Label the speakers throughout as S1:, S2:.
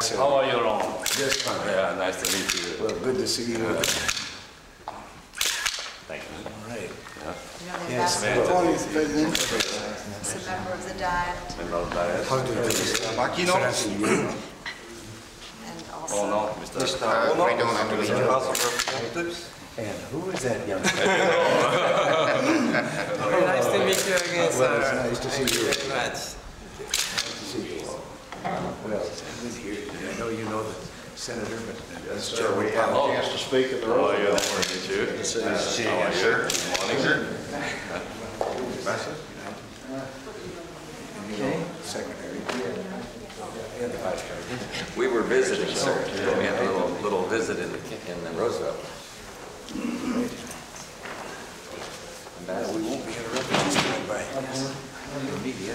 S1: How are you, Ron?
S2: Just fine.
S1: Yeah, nice to meet you.
S2: Well, good to see you.
S1: Thank you.
S2: All right.
S3: Yes,
S2: Well,
S3: He's a member of the Diet
S2: how do you do?
S4: Makino.
S3: and
S1: Oh
S3: also
S1: no, Mr.
S4: Freedom and Religion House of Representatives.
S2: And who is that young man?
S5: Very nice to meet you again,
S2: Well, it's
S5: sir.
S2: nice to see
S5: Thank
S2: you.
S5: very much.
S2: See you all. Well, good here. I know you know the senator, but that's
S4: Sir, we have a chance to speak at the
S1: How are you?
S4: road.
S1: Nice to meet you.
S4: How are you?
S1: Morning, sir.
S2: secretary and the vice president.
S6: We were visiting, sir. We had a little visit in Roosevelt.
S2: We won't be interrupted this time by the media.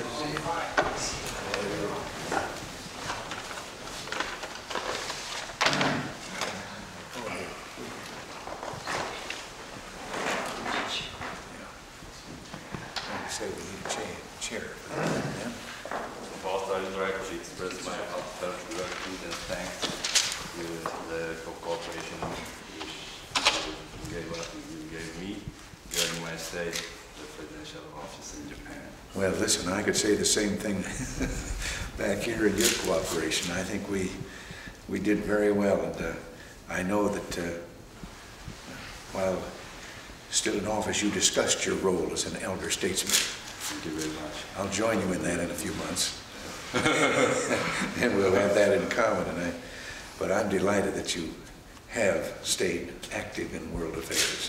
S2: Say we need a chair. Yeah.
S1: First, I would like to express my heartfelt gratitude and thanks to the cooperation which you gave me during my stay at the presidential office in Japan.
S2: Well, listen, I could say the same thing back here in your cooperation. I think we did very well, and I know that while still in office, you discussed your role as an elder statesman.
S1: Thank you very much.
S2: I'll join you in that in a few months, and we'll have that in common. But I'm delighted that you have stayed active in world affairs.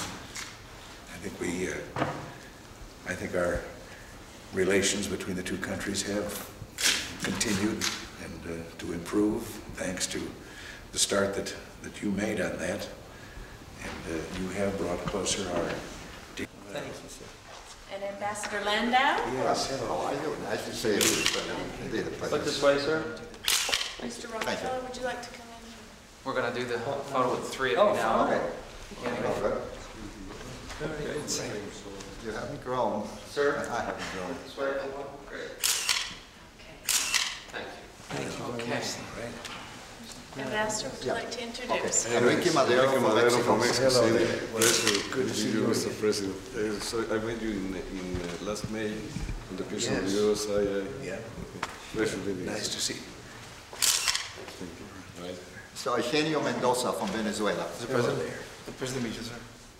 S2: I think our relations between the two countries have continued and to improve thanks to the start that you made on that. And you have brought closer our...
S5: Thank you, sir.
S3: and Ambassador Landau.
S2: Yes,
S4: How are you? Nice to see you. Indeed, a pleasure.
S5: Look this way, sir.
S3: Mr. Rockefeller, would you like to come in?
S5: We're going to do the photo with three of you now.
S4: Okay.
S5: Beginning.
S4: Very good. You haven't grown.
S5: Sir?
S4: I haven't grown.
S5: This way. Great. Thank you. Okay.
S3: Ambassador, would you like to introduce?
S4: Enrique Madero from Mexico.
S2: Hello.
S7: Pleasure
S2: Good to see you
S7: Mr.
S2: again.
S7: President. So I met you in last May in the prison of
S2: Yes.
S7: the USA.
S2: Yeah,
S7: Pleasure meeting you.
S2: nice to see you.
S7: Thank you. Right.
S4: Mr. Eugenio Mendoza from Venezuela.
S2: Hello there.
S5: Pleasure to meet you, sir.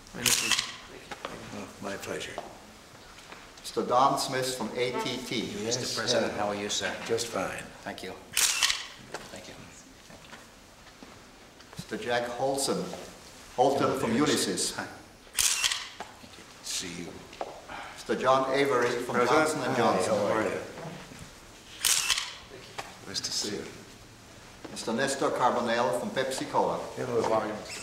S2: Oh, my pleasure.
S4: Mr. Don Smith from ATT.
S2: Yes,
S8: Mr. President, how are you, sir?
S2: just fine.
S8: Thank you. Thank you.
S4: Mr. Jack Holton from Unisys.
S2: See you.
S4: Mr. John Avery from Johnson & Johnson.
S2: How are you? Nice to see you.
S4: Mr. Nestor Carbonell from Pepsi Cola.
S2: Hello.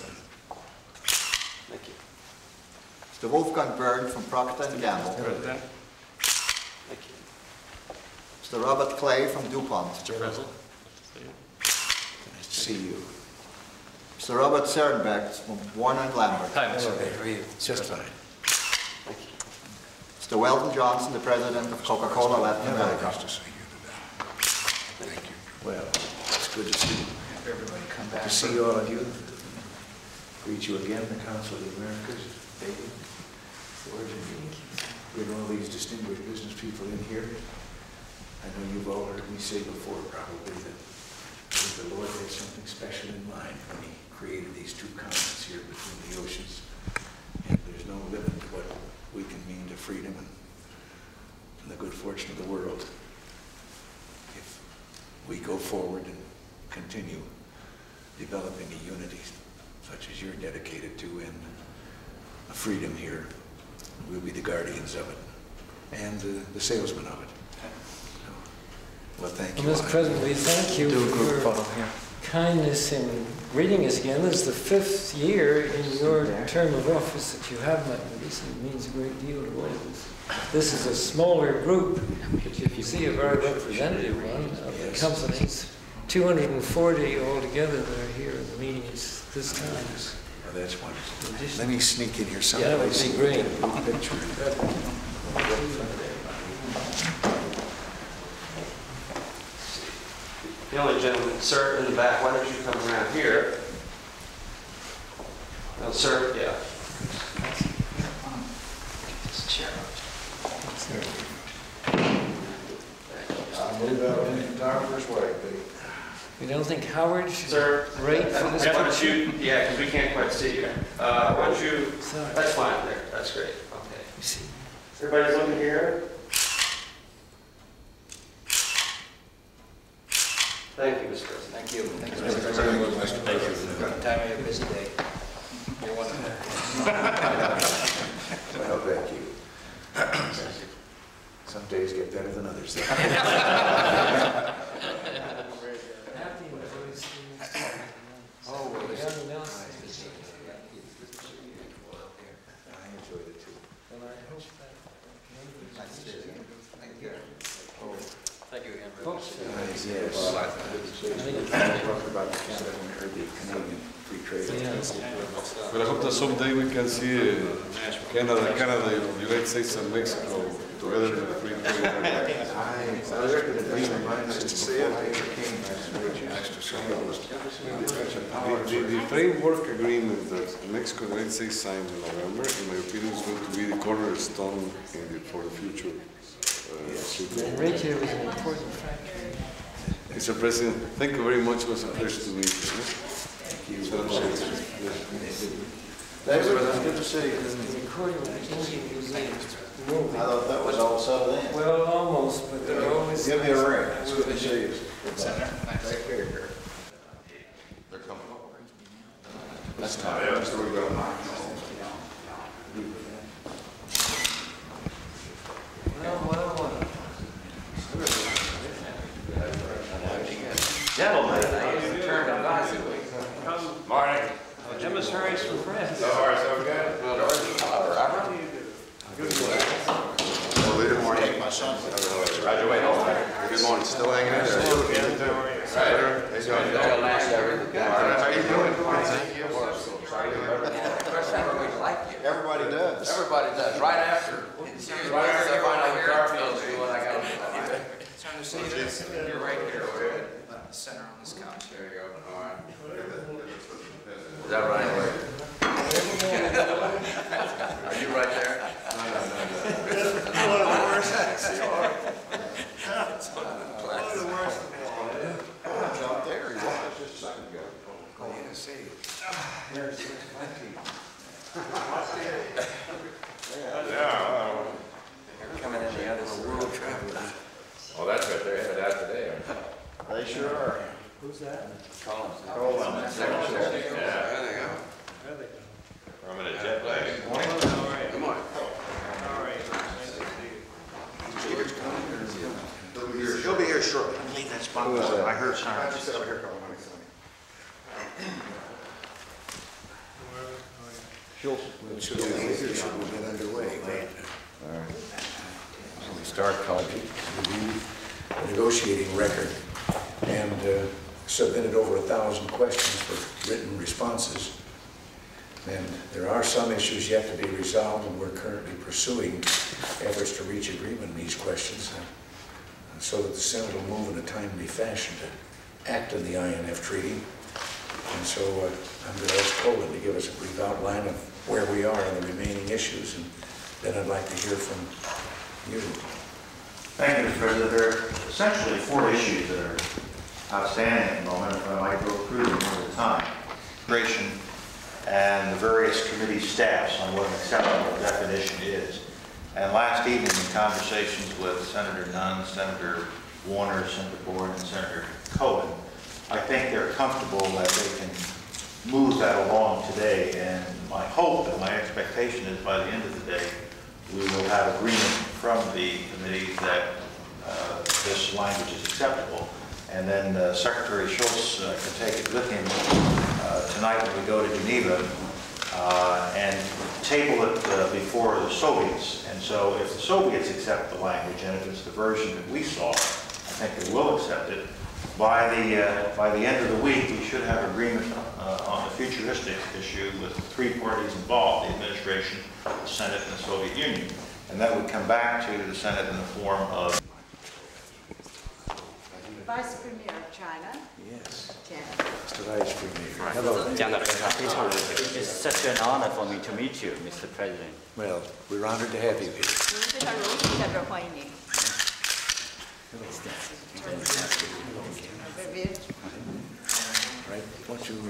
S4: Mr. Wolfgang Byrne from Procter & Gamble. Mr. Robert Clay from DuPont.
S2: Nice to see you.
S4: Mr. Robert Serenbeck from Warner & Lambert.
S5: Hi,
S2: Hello
S5: Mr.
S2: there.
S5: How are you?
S2: Just fine.
S4: Mr. Weldon Johnson, the president of Coca-Cola Latin
S2: Hello,
S4: America.
S2: nice to see you today. Thank you. Well, it's good to see you.
S8: Everybody come back.
S2: To see all of you. Greet you again, the Council of the Americas, David, George, and we have all these distinguished business people in here. I know you've all heard me say before probably that the Lord had something special in mind when he created these two continents here between the oceans. And there's no limit to what we can mean to freedom and the good fortune of the world if we go forward and continue developing a unity such as you're dedicated to and a freedom here. We'll be the guardians of it and the salesmen of it. So, well, thank you.
S9: Mr. President, we thank you
S5: Do a group
S9: for
S5: photo here.
S9: kindness in greeting us again. This is the 5th year in your term of office that you have met with us, and it means a great deal to all of us. This is a smaller group, but you can see a very representative one of the companies. 240 altogether that are here in the meetings this time.
S2: Oh, that's wonderful. Let me sneak in here
S9: Yeah, that would
S2: someplace.
S9: be great.
S2: Picture.
S10: The only gentleman, sir, in the back, why don't you come around here? No, sir, yeah.
S2: I'll move out in the photographer's way, Pete.
S9: You don't think Howard should
S10: Sir,
S9: rate for this
S10: why don't
S9: question?
S10: you, yeah, because we can't quite see you. Why don't you,
S9: Sorry.
S10: that's fine there, that's great, okay.
S9: You see.
S10: Everybody's looking here? Thank you, Mr. President.
S8: Thank you. Thank you, Mr. President. Thank you. Time of your busy day. You're wonderful.
S2: Well, thank you. Some days get better than others.
S9: Happy voice.
S2: Oh, well, this
S9: Young Nelson.
S2: I enjoyed it too.
S9: And I hope that.
S8: Thank you again.
S9: Folks,
S2: Yes. I think it's talk about Canada or the Canadian free trade.
S7: But I hope that someday we can see Canada, United States and Mexico together in a free trade area.
S2: I reckon it doesn't remind us to see it. Nice to see
S7: The framework agreement that Mexico and the United States signed in November, in my opinion, is going to be the cornerstone for the future.
S9: and Rachel was an important factor.
S7: Mr. President, thank you very much. It was a pleasure to meet you.
S2: Thank you.
S4: Thanks, President. Good to see you.
S9: The recording of the Indian Museum.
S4: I thought that was all settled in.
S9: Well, almost, but they're always.
S4: Give me a ring. It's good to see you.
S2: Take care.
S6: They're coming over.
S2: That's time. That's the way we go.
S9: Well.
S6: Gentlemen, term advisory.
S1: Morning.
S10: Emma's Harris for friends.
S1: So far, so good.
S6: Good morning.
S1: Roger, wait, hold on.
S6: Good morning. Still hanging in there? How you doing? We like you.
S4: Everybody does.
S6: Everybody does, right after. Right after I find out Garfield's doing, I got to.
S8: Turn the seat. You're right here. Center on this couch.
S6: There you go. All right. Is that right? Are you right there?
S4: Out there, he was just a second ago.
S2: Oh, yeah, see.
S8: Coming in the other world traveler.
S1: Oh, that's right, they're headed out today, aren't they?
S4: They sure are.
S6: There they go.
S1: I'm in a jet lag.
S6: Come on.
S4: He'll be here shortly. Leave that spot. I heard sirens.
S2: Should we get underway? We start college negotiating record and submitted over 1,000 questions for written responses. And there are some issues yet to be resolved, and we're currently pursuing efforts to reach agreement in these questions so that the Senate will move in a timely fashion to act on the INF Treaty. And so I'm going to ask Colin to give us a brief outline of where we are on the remaining issues, and then I'd like to hear from you.
S11: Thank you, Mr. President. There are essentially 4 issues that are outstanding at the moment. If I might go through them one at a time. Immigration and the various committee staffs on what an acceptable definition is. And last evening in conversations with Senator Nunn, Senator Warner, Senator Bourne, and Senator Cohen, I think they're comfortable that they can move that along today. And my hope and my expectation is by the end of the day, we will have agreement from the committee that this language is acceptable. And then Secretary Schultz can take it with him tonight when we go to Geneva and table it before the Soviets. And so if the Soviets accept the language, and if it's the version that we saw, I think they will accept it. By the end of the week, we should have agreement on the futuristic issue with the 3 parties involved, the administration, the Senate, and the Soviet Union. And that would come back to the Senate in the form of
S3: Vice Premier. China.
S2: Yes.
S3: Jan.
S2: Mr. Vice Premier. Hello.
S8: It's such an honor for me to meet you, Mr. President.
S2: Well, we're honored to have you here.
S3: 我们非常荣幸在这儿欢迎您。
S2: Right? Won't you?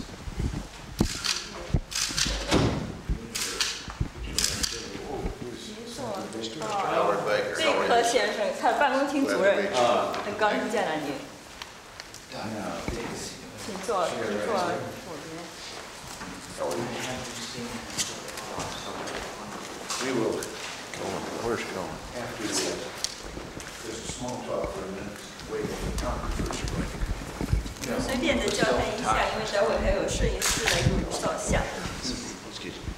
S3: 贝壳先生，他的办公厅主任，很高兴见到您。请坐，请坐左边。
S2: We will go on. Where's going? After this, there's a small talk for a minute. Wait for the controversy.
S3: 随便的交谈一下，因为待会还有摄影师来给我们照相。
S2: Excuse me.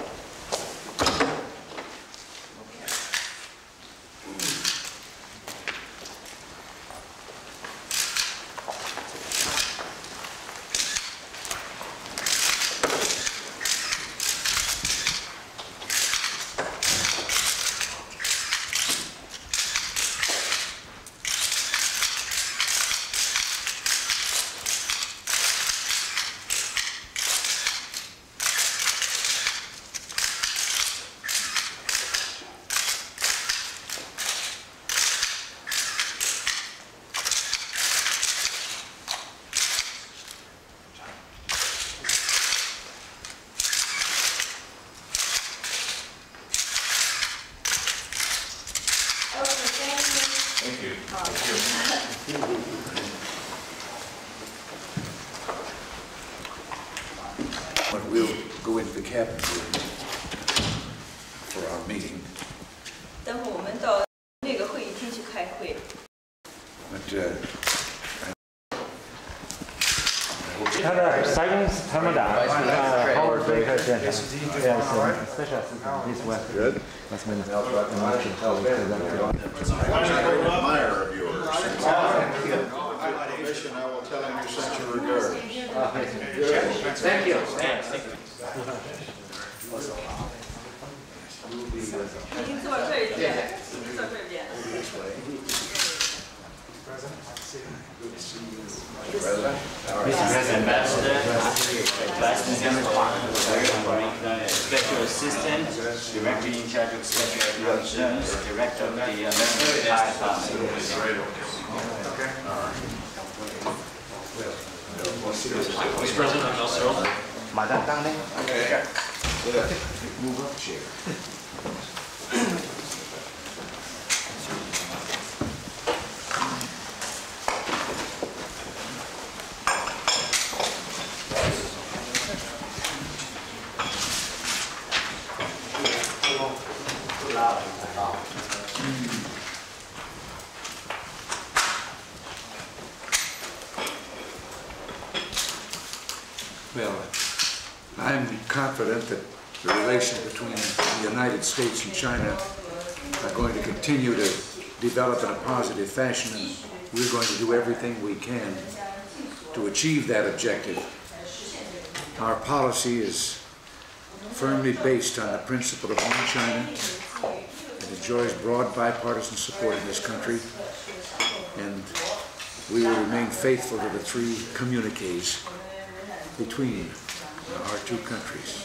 S2: But we'll go into the cabin room for our meeting.
S3: 待会我们到那个会议厅去开会。
S2: But,
S10: 他的 Silence Hamada, Howard Baker Center. Yes, special assistant. This one.
S2: Good.
S10: That's when the motion was presented.
S11: I'm a great admirer of yours. By my permission, I will tell him you sent your regards.
S6: Thank you.
S3: 您坐这边，您坐这边。
S8: Mr. President, Ambassador, Vice President, Special Assistant, Director in charge of Special Operations, Director of the American Fire Department.
S1: Vice President, I'm also.
S10: Madam Tang.
S2: Okay. Move up chair. Well, I'm confident that the relations between the United States and China are going to continue to develop in a positive fashion, and we're going to do everything we can to achieve that objective. Our policy is firmly based on the principle of one China. It enjoys broad bipartisan support in this country, and we will remain faithful to the three communiques between our two countries.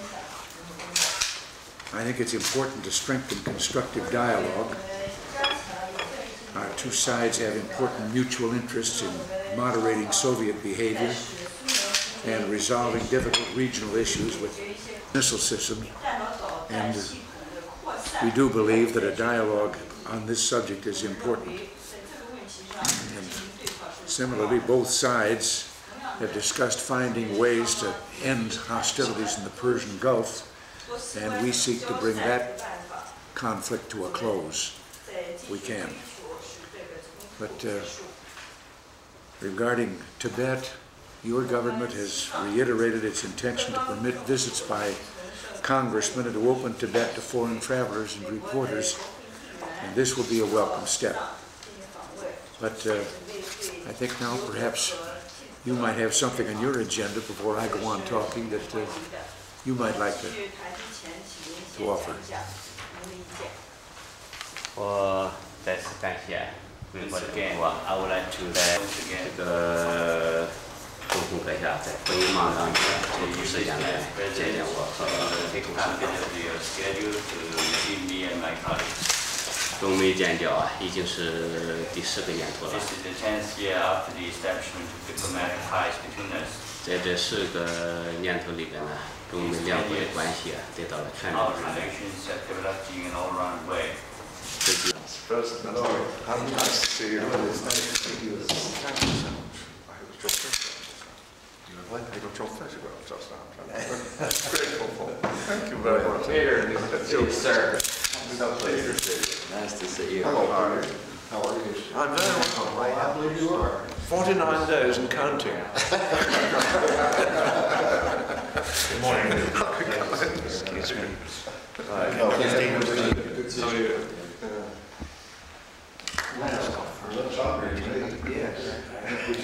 S2: I think it's important to strengthen constructive dialogue. Our two sides have important mutual interests in moderating Soviet behavior and resolving difficult regional issues with missile systems, and we do believe that a dialogue on this subject is important. And similarly, both sides have discussed finding ways to end hostilities in the Persian Gulf, and we seek to bring that conflict to a close. We can. But regarding Tibet, your government has reiterated its intention to permit visits by congressmen and to open Tibet to foreign travelers and reporters, and this will be a welcome step. But I think now perhaps you might have something on your agenda before I go on talking that you might like to offer.
S8: 我再次感谢 Once again, I would like to once again
S12: 这个东风阁下在婚姻忙当中抽出时间来见见我和
S8: take time out of your schedule to see me and my colleagues.
S12: 中美建交啊，已经是第10个年头了。
S8: This is the 10th year after the establishment of diplomatic ties between us.
S12: 在这10个年头里边呢，中美两国的关系啊得到了全面
S8: Our
S12: 的发展。
S8: relations have developed in an all-round way.
S2: President, hello. Nice to see you. It's nice to see you. Thank you so much. I was just you know what? I got your photograph just now. That's grateful for. Thank you very much.
S6: Peter, yes, sir.
S12: Nice to see you.
S2: Hello, Peter. How are you? I'm very well. I believe you are. 49 days and counting. Good morning. Excuse me. Good to see you. Yes.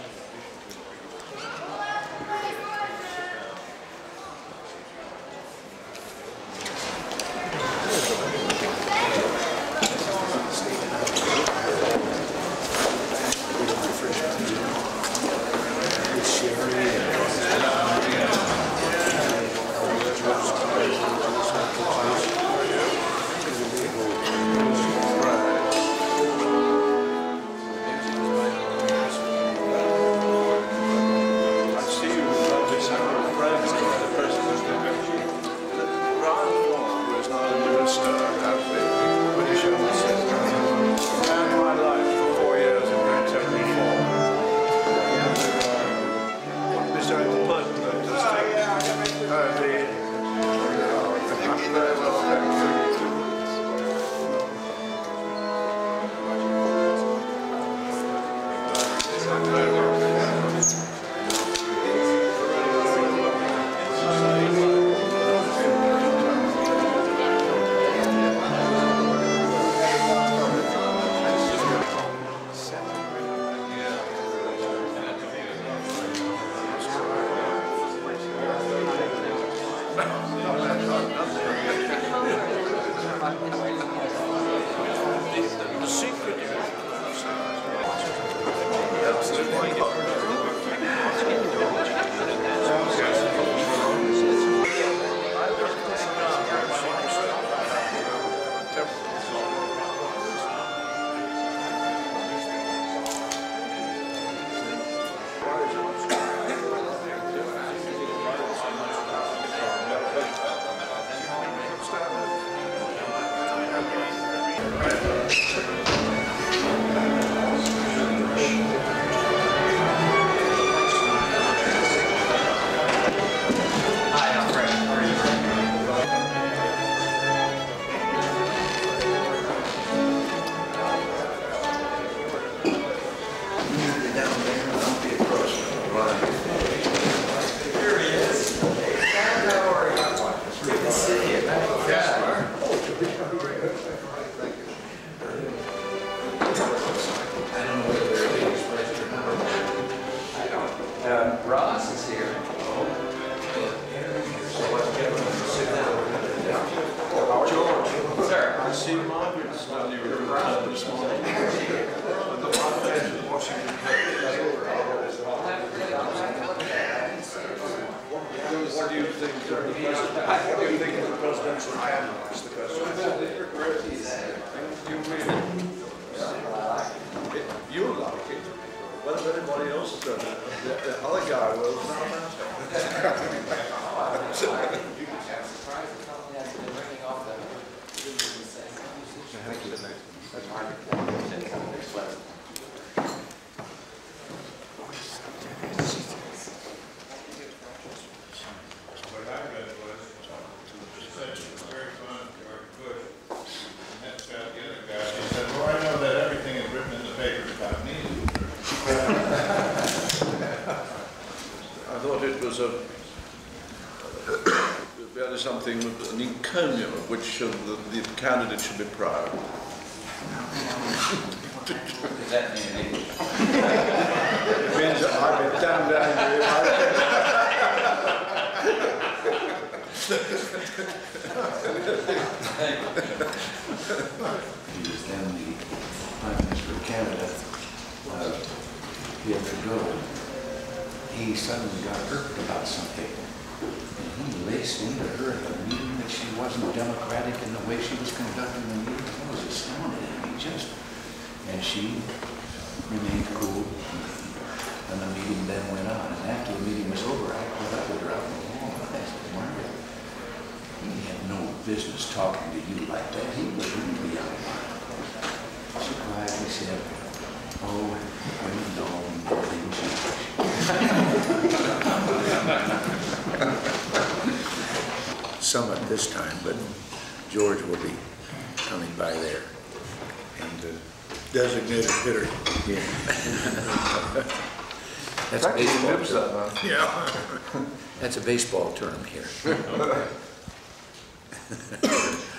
S6: Ross is here. George. Sir.
S2: I see Margaret's done your return this morning. The one Washington What do you think of the president? What do you think of the presidential camera? Is the question. You like it. Whether anybody else has done it, the other guy will not matter. I thought it was very something, an encomium of which the candidate should be proud.
S6: Does that mean in English?
S2: It means that I'd be damned angry.
S13: He was then the Prime Minister of Canada.
S2: Canada years ago, he suddenly got irked about something. And he laced into her at the meeting that she wasn't democratic in the way she was conducting the meeting. That was astounding. And she remained cool. And the meeting then went on. And after the meeting was over, I caught up with her out in the hall. And I said, Margaret, he had no business talking to you like that. He was really out of line. She quietly said, oh, women don't know things. Summit this time, but George will be coming by there. And designated hitter. Yeah. That's a baseball term. Yeah. That's a baseball term here.